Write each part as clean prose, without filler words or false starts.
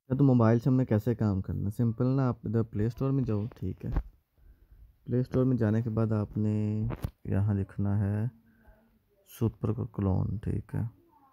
या तो मोबाइल से हमने कैसे काम करना है, सिंपल ना, आप इधर प्ले स्टोर में जाओ, ठीक है। प्ले स्टोर में जाने के बाद आपने यहाँ लिखना है सुपर क्लोन, ठीक है।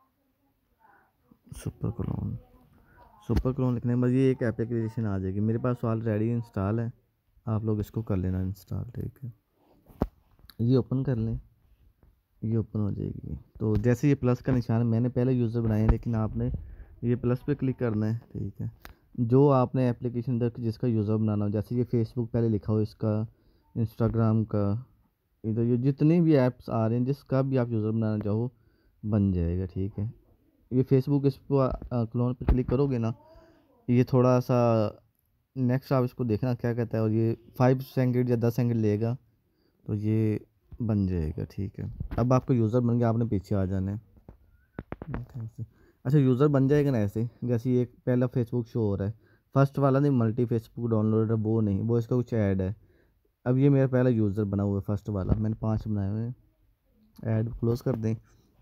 सुपर क्लोन, सुपर क्लोन लिखने के बाद ये एक एप्लीकेशन आ जाएगी, मेरे पास ऑलरेडी इंस्टॉल है, आप लोग इसको कर लेना इंस्टॉल, ठीक है। ये ओपन कर लें, ये ओपन हो जाएगी। तो जैसे ये प्लस का निशान, मैंने पहले यूज़र बनाए हैं, लेकिन आपने ये प्लस पे क्लिक करना है, ठीक है। जो आपने एप्लीकेशन तक जिसका यूज़र बनाना हो, जैसे ये फेसबुक पहले लिखा हो इसका, इंस्टाग्राम का, इधर ये जितने भी ऐप्स आ रहे हैं जिसका भी आप यूज़र बनाना चाहो बन जाएगा, ठीक है। ये फेसबुक इस पर क्लोन पे क्लिक करोगे ना, ये थोड़ा सा नेक्स्ट आप इसको देखना क्या कहता है, और ये 5 सेकंड या 10 सेकंड लेगा, तो ये बन जाएगा, ठीक है। अब आपका यूज़र बन गया, आपने पीछे आ जाना है। अच्छा, यूज़र बन जाएगा ना ऐसे, जैसे ये पहला फेसबुक शो हो रहा है, फर्स्ट वाला नहीं, मल्टी फेसबुक डाउनलोड है वो नहीं, वो इसका कुछ ऐड है। अब ये मेरा पहला यूज़र बना हुआ है, फर्स्ट वाला, मैंने 5 बनाए हुए हैं। ऐड क्लोज कर दें,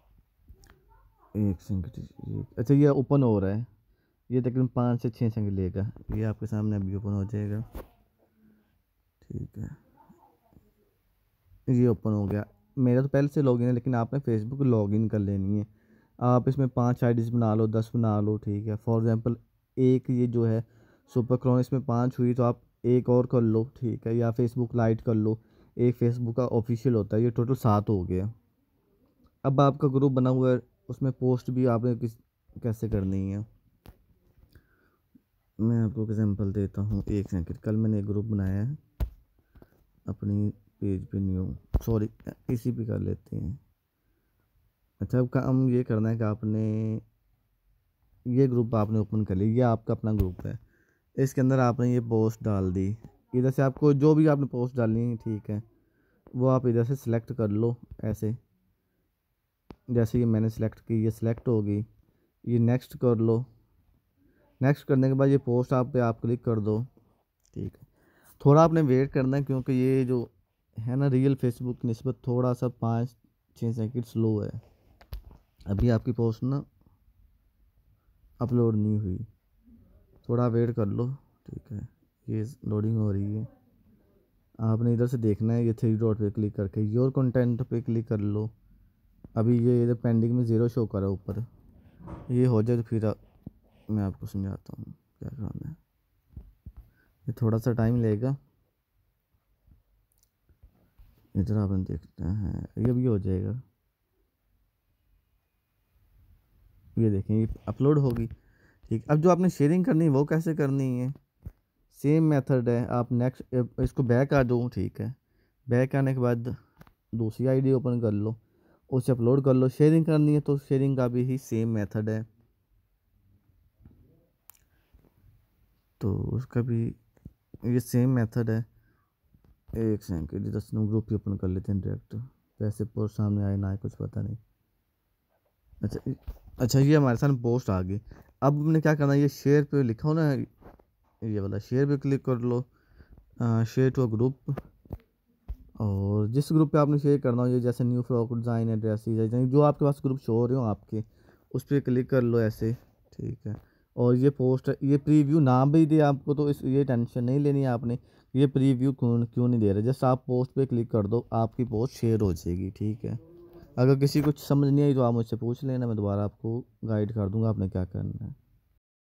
एक सेकंड। अच्छा, ये ओपन हो रहा है, ये तकरीबन 5 से 6 सेकंड लेगा, ये आपके सामने अभी ओपन हो जाएगा, ठीक है। ये ओपन हो गया। मेरा तो पहले से लॉगिन है, लेकिन आपने फेसबुक लॉगिन कर लेनी है। आप इसमें 5 आईडीज़ बना लो, 10 बना लो, ठीक है। फॉर एग्ज़ाम्पल एक ये जो है सुपर क्रोन, इसमें 5 हुई तो आप एक और कर लो, ठीक है, या फेसबुक लाइट कर लो। एक फेसबुक का ऑफिशियल होता है, ये टोटल 7 हो गया। अब आपका ग्रुप बना हुआ है, उसमें पोस्ट भी आपने कैसे करनी है, मैं आपको एग्जांपल देता हूँ, एक सेकंड। कल मैंने एक ग्रुप बनाया है अपनी पेज पे, न्यू, सॉरी, इसी पे कर लेते हैं। अच्छा, अब काम ये करना है कि आपने ये ग्रुप आपने ओपन कर लिया, ये आपका अपना ग्रुप है, इसके अंदर आपने ये पोस्ट डाल दी। इधर से आपको जो भी आपने पोस्ट डालनी है, ठीक है, वो आप इधर से सिलेक्ट कर लो ऐसे। जैसे ये मैंने सेलेक्ट की, ये सिलेक्ट होगी, ये नेक्स्ट कर लो। नेक्स्ट करने के बाद ये पोस्ट आप पे आप क्लिक कर दो, ठीक है। थोड़ा आपने वेट करना है, क्योंकि ये जो है ना रियल फेसबुक की निस्बत थोड़ा सा 5-6 सेकंड स्लो है, अभी आपकी पोस्ट ना अपलोड नहीं हुई, थोड़ा वेट कर लो, ठीक है। ये लोडिंग हो रही है, आपने इधर से देखना है, ये 3 डॉट पे क्लिक करके योर कंटेंट पे क्लिक कर लो। अभी ये इधर पेंडिंग में 0 शो कर रहा है ऊपर, ये हो जाए तो फिर मैं आपको समझाता हूँ क्या करना है। ये थोड़ा सा टाइम लेगा, इधर आपने देखते हैं, ये भी हो जाएगा। ये देखें, ये अपलोड होगी, ठीक। अब जो आपने शेयरिंग करनी है वो कैसे करनी है, सेम मेथड है। आप नेक्स्ट इसको बैक आ दो, ठीक है। बैक आने के बाद दूसरी आईडी ओपन कर लो, उसे अपलोड कर लो। शेयरिंग करनी है तो शेयरिंग का भी ही सेम मेथड है, तो उसका भी ये सेम मेथड है। एक सेकंड, 10 ग्रुप ही ओपन कर लेते हैं डायरेक्ट, वैसे पोस्ट सामने आए ना आए कुछ पता नहीं। अच्छा, अच्छा, ये हमारे सामने पोस्ट आ गई। अब हमने क्या करना है, ये शेयर पे लिखा हो ना, ये वाला शेयर पे क्लिक कर लो, शेयर टू ग्रुप। और जिस ग्रुप पे आपने शेयर करना हो, ये जैसे न्यू फ्रॉक डिज़ाइन है, ड्रेसेस है, जो आपके पास ग्रुप शो हो रहे हो आपके, उस पर क्लिक कर लो ऐसे, ठीक है। और ये पोस्ट, ये प्रीव्यू नाम भी दिया आपको, तो इस ये टेंशन नहीं लेनी है आपने, ये प्रीव्यू क्यों क्यों नहीं दे रहे। जस्ट आप पोस्ट पे क्लिक कर दो, आपकी पोस्ट शेयर हो जाएगी, ठीक है। अगर किसी को समझ नहीं आई तो आप मुझसे पूछ लेना, मैं दोबारा आपको गाइड कर दूंगा आपने क्या करना है।